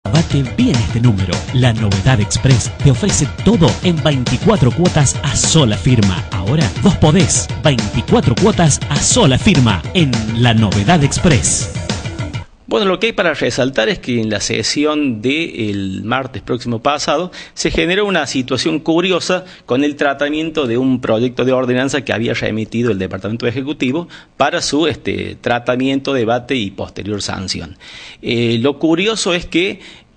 Abate bien este número. La Novedad Express te ofrece todo en 24 cuotas a sola firma. Ahora vos podés. 24 cuotas a sola firma en La Novedad Express. Bueno, lo que hay para resaltar es que en la sesión del martes próximo pasado se generó una situación curiosa con el tratamiento de un proyecto de ordenanza que había remitido el Departamento Ejecutivo para su tratamiento, debate y posterior sanción. Lo curioso es que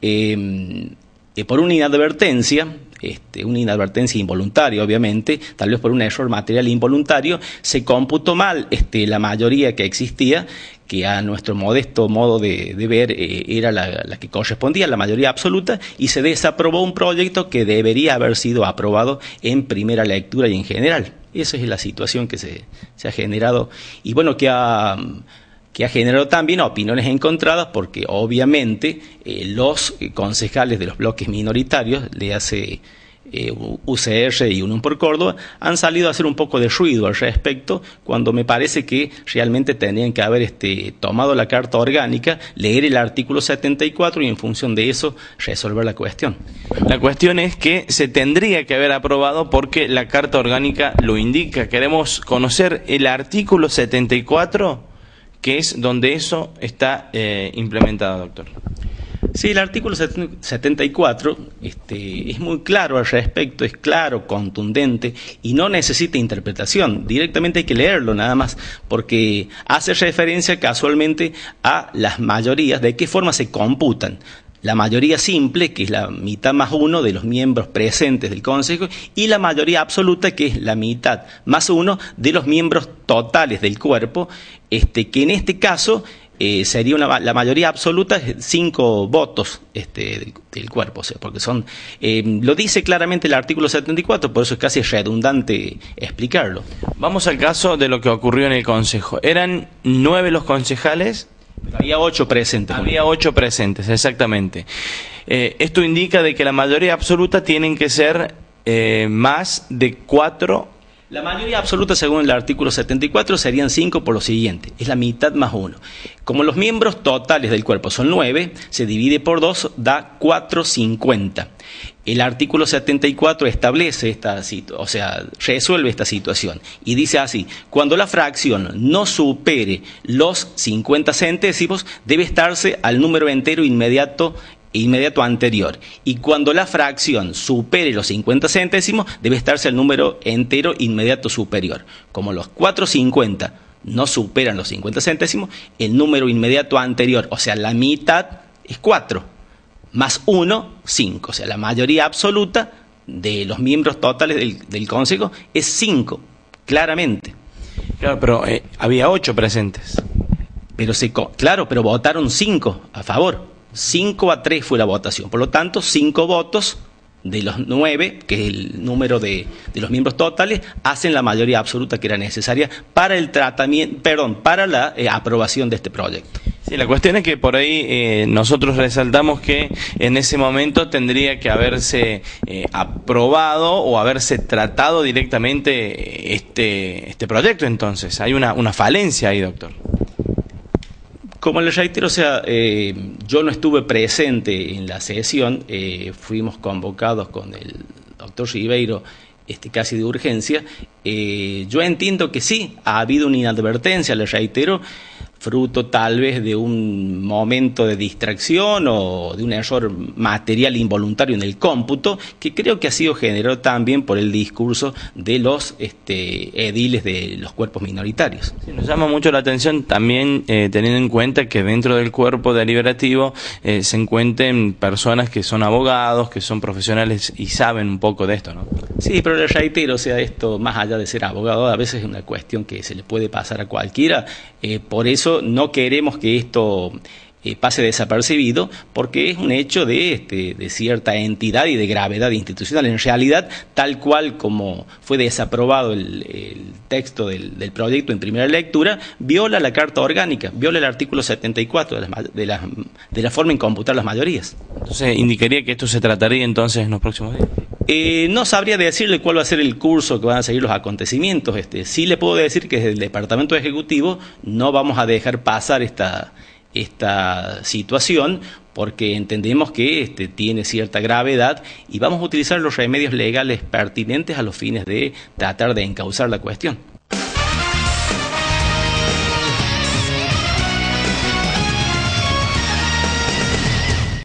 por una inadvertencia involuntaria, obviamente, tal vez por un error material involuntario, se computó mal la mayoría que existía, que a nuestro modesto modo de ver era la que correspondía a la mayoría absoluta, y se desaprobó un proyecto que debería haber sido aprobado en primera lectura y en general. Esa es la situación que se ha generado, y bueno, que ha generado también opiniones encontradas, porque obviamente los concejales de los bloques minoritarios, le hace UCR y Unión por Córdoba, han salido a hacer un poco de ruido al respecto, cuando me parece que realmente tendrían que haber tomado la carta orgánica, leer el artículo 74 y en función de eso resolver la cuestión. La cuestión es que se tendría que haber aprobado porque la carta orgánica lo indica. Queremos conocer el artículo 74, que es donde eso está implementado, doctor. Sí, el artículo 74 es muy claro al respecto, es claro, contundente y no necesita interpretación. Directamente hay que leerlo nada más, porque hace referencia casualmente a las mayorías, de qué forma se computan. La mayoría simple, que es la mitad más uno de los miembros presentes del Consejo, y la mayoría absoluta, que es la mitad más uno de los miembros totales del cuerpo, que en este caso sería la mayoría absoluta, 5 votos del cuerpo, o sea, porque son, lo dice claramente el artículo 74, por eso es casi redundante explicarlo. Vamos al caso de lo que ocurrió en el Consejo. Eran 9 los concejales. Había 8 presentes. Había 8 presentes, exactamente. Esto indica de que la mayoría absoluta tienen que ser más de 4. La mayoría absoluta, según el artículo 74, serían 5 por lo siguiente. Es la mitad más 1. Como los miembros totales del cuerpo son 9, se divide por 2, da 4/50. El artículo 74 establece resuelve esta situación y dice así: cuando la fracción no supere los 50 centésimos, debe estarse al número entero inmediato anterior, y cuando la fracción supere los 50 centésimos, debe estarse al número entero inmediato superior. Como los 4/50 no superan los 50 centésimos, el número inmediato anterior, o sea, la mitad, es 4, más 1, 5, o sea, la mayoría absoluta de los miembros totales del Consejo es 5, claramente. Claro, pero había 8 presentes. Pero votaron 5 a favor. 5-3 fue la votación, por lo tanto 5 votos de los 9, que es el número de los miembros totales, hacen la mayoría absoluta que era necesaria para para la aprobación de este proyecto. Sí, la cuestión es que por ahí nosotros resaltamos que en ese momento tendría que haberse aprobado o haberse tratado directamente este proyecto. Entonces hay una falencia ahí, doctor. Como les reitero, yo no estuve presente en la sesión, fuimos convocados con el doctor Ribeiro, casi de urgencia. Yo entiendo que sí, ha habido una inadvertencia, les reitero, fruto tal vez de un momento de distracción o de un error material involuntario en el cómputo, que creo que ha sido generado también por el discurso de los ediles de los cuerpos minoritarios. Sí, nos llama mucho la atención también teniendo en cuenta que dentro del cuerpo deliberativo se encuentren personas que son abogados, que son profesionales y saben un poco de esto, ¿no? Sí, pero les reitero, esto más allá de ser abogado, a veces es una cuestión que se le puede pasar a cualquiera, por eso no queremos que esto pase desapercibido, porque es un hecho de cierta entidad y de gravedad institucional. En realidad, tal cual como fue desaprobado el texto del proyecto en primera lectura, viola la Carta Orgánica, viola el artículo 74 de la forma en computar las mayorías. Entonces, indicaría que esto se trataría entonces en los próximos días. No sabría decirle cuál va a ser el curso que van a seguir los acontecimientos. Sí le puedo decir que desde el Departamento Ejecutivo no vamos a dejar pasar esta situación, porque entendemos que tiene cierta gravedad y vamos a utilizar los remedios legales pertinentes a los fines de tratar de encauzar la cuestión.